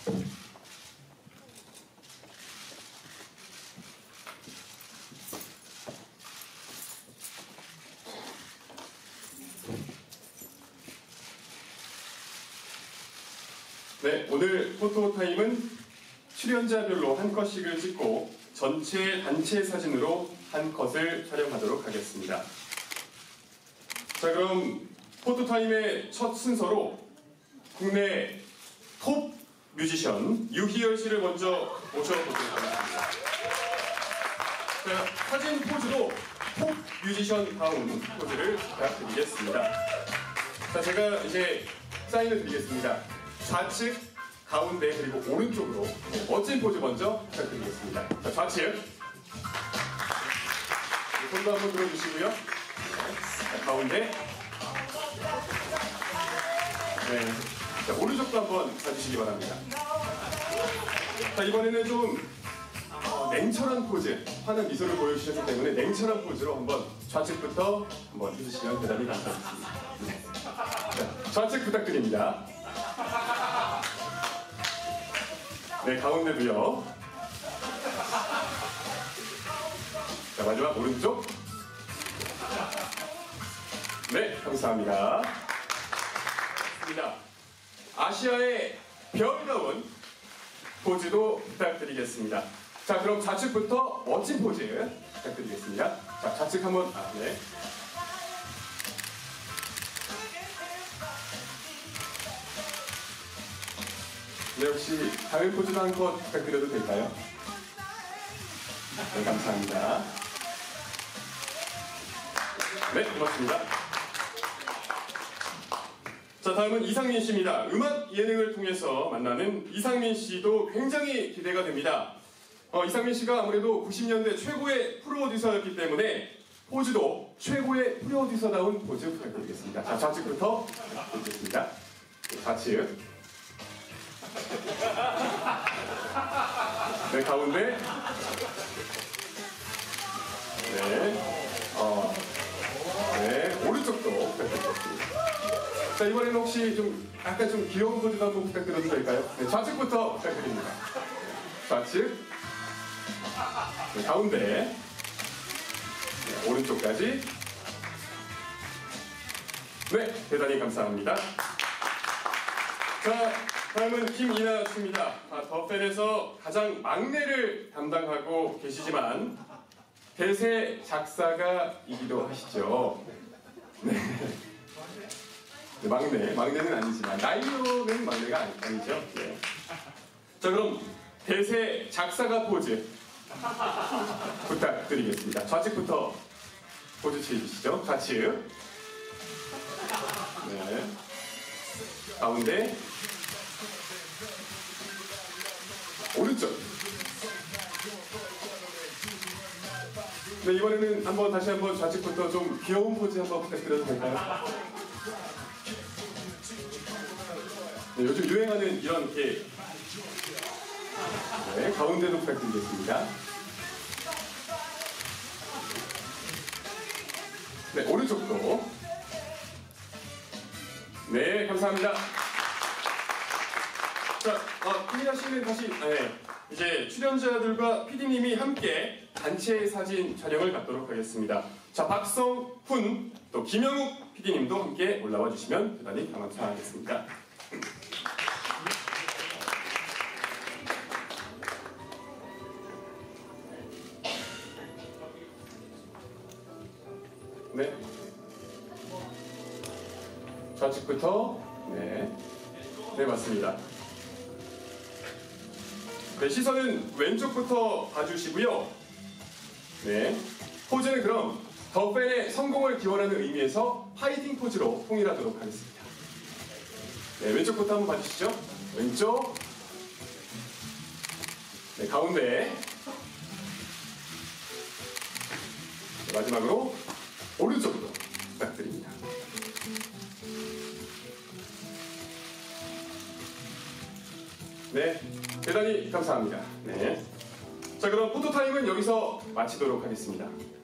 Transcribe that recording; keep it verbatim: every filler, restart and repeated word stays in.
네, 오늘 포토타임은 출연자별로 한 컷씩을 찍고 전체 단체 사진으로 한 컷을 촬영하도록 하겠습니다. 자, 그럼 포토타임의 첫 순서로 국내 톱 뮤지션 유희열 씨를 먼저 모셔보도록 하겠습니다. 자, 사진 포즈도 톱 뮤지션 다운 포즈를 부탁드리겠습니다. 자, 제가 이제 사인을 드리겠습니다. 좌측, 가운데, 그리고 오른쪽으로 멋진 포즈 먼저 부탁드리겠습니다. 자, 좌측. 손도 한번 들어주시고요. 자, 가운데. 네. 자, 오른쪽도 한번 봐주시기 바랍니다. 자, 이번에는 좀 어, 냉철한 포즈, 환한 미소를 보여주셨기 때문에 냉철한 포즈로 한번 좌측부터 한번 해주시면 대단히 감사하겠습니다. 네. 자, 좌측 부탁드립니다. 네, 가운데도요. 자, 마지막 오른쪽. 네, 감사합니다. 좋습니다. 아시아의 별다운 포즈도 부탁드리겠습니다. 자, 그럼 좌측부터 멋진 포즈 부탁드리겠습니다. 자, 좌측 한번, 아, 네. 네, 혹시 다른 포즈도 한 컷 부탁드려도 될까요? 네, 감사합니다. 네, 고맙습니다. 자, 다음은 이상민 씨입니다. 음악 예능을 통해서 만나는 이상민 씨도 굉장히 기대가 됩니다. 어, 이상민 씨가 아무래도 구십 년대 최고의 프로듀서였기 때문에 포즈도 최고의 프로듀서다운 포즈 부탁드리겠습니다. 자, 좌측부터 부탁드리겠습니다. 좌측. 네, 가운데. 네. 어. 네, 오른쪽도 부탁드리겠습니다. 자, 이번에는 혹시 좀 약간 좀 귀여운 포즈도 한번 부탁드려도 될까요? 네, 좌측부터 부탁드립니다. 좌측. 네, 가운데. 네, 오른쪽까지. 네, 대단히 감사합니다. 자, 다음은 김이나 씨입니다. 아, 더팬에서 가장 막내를 담당하고 계시지만 대세 작사가이기도 하시죠. 네. 네, 막내, 막내는 아니지만 나이로는 막내가 아니, 아니죠. 네. 자, 그럼 대세 작사가 포즈 부탁드리겠습니다. 좌측부터 포즈 취해주시죠. 좌측. 네. 가운데. 오른쪽. 네, 이번에는 한번 다시 한번 좌측부터 좀 귀여운 포즈 한번 부탁드려도 될까요? 네, 요즘 유행하는 이런 이렇게. 네, 가운데도 부탁드리겠습니다. 네, 오른쪽도. 네, 감사합니다. 자, 아, 김이나 씨는 다시, 네, 이제 출연자들과 피디님이 함께 단체 사진 촬영을 갖도록 하겠습니다. 자, 박성훈, 또 김영욱 피디님도 함께 올라와 주시면 대단히 감사하겠습니다. 네. 좌측부터, 네. 네, 맞습니다. 네, 시선은 왼쪽부터 봐주시고요. 네. 포즈는 그럼 더팬의 성공을 기원하는 의미에서 파이팅 포즈로 통일하도록 하겠습니다. 네, 왼쪽부터 한번 봐주시죠. 왼쪽. 네, 가운데. 네, 마지막으로 오른쪽으로 부탁드립니다. 네, 대단히 감사합니다. 네. 자, 그럼 포토타임은 여기서 마치도록 하겠습니다.